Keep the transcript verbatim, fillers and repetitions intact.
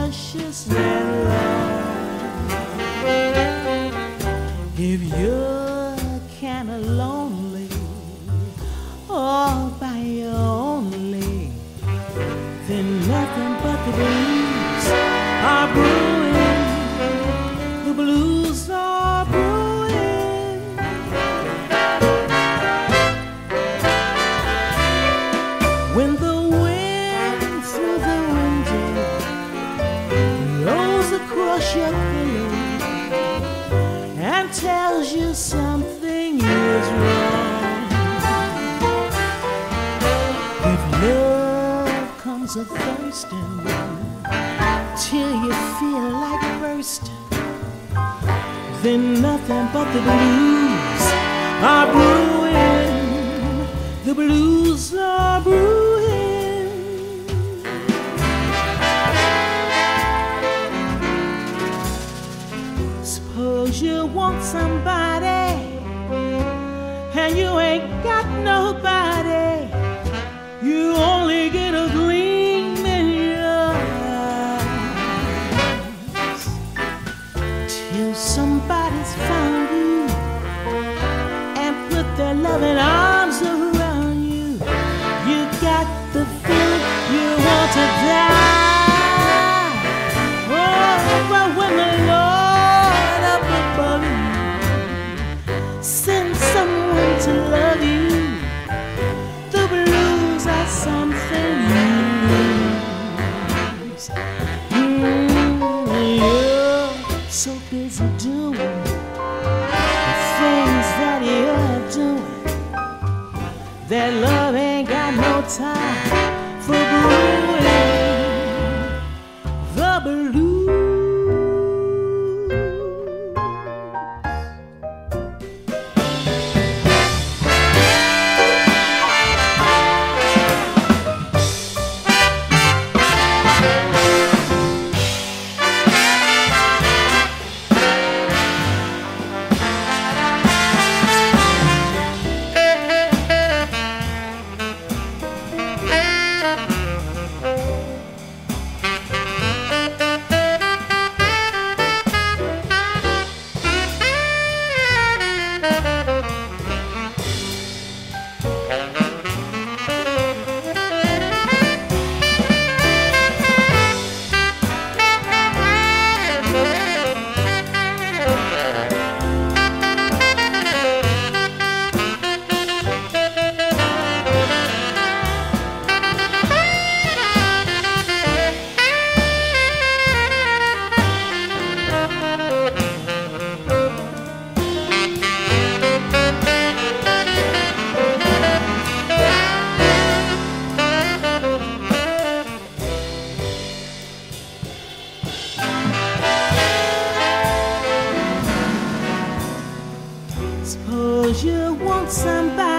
luscious and love. If you're kinda lonely all by your only, then nothing but the blues are brewing. The blues are brewing. When the wind through the window blows across your pillow and tells you something is wrong. If love comes a-thirsting till you feel like bursting, then nothing but the blues are brewing. The blues are brewing. Suppose you want somebody and you ain't got nobody. You only get a gleam in your eyes till somebody's found you and put their loving arms around you. You got the feeling you want to die. Oh, but when the Lord up above you sends someone to love you, the blues are something you lose. Mm, you're so busy doing the things that you're doing that love ain't got no time for brewing the blues. Suppose you want somebody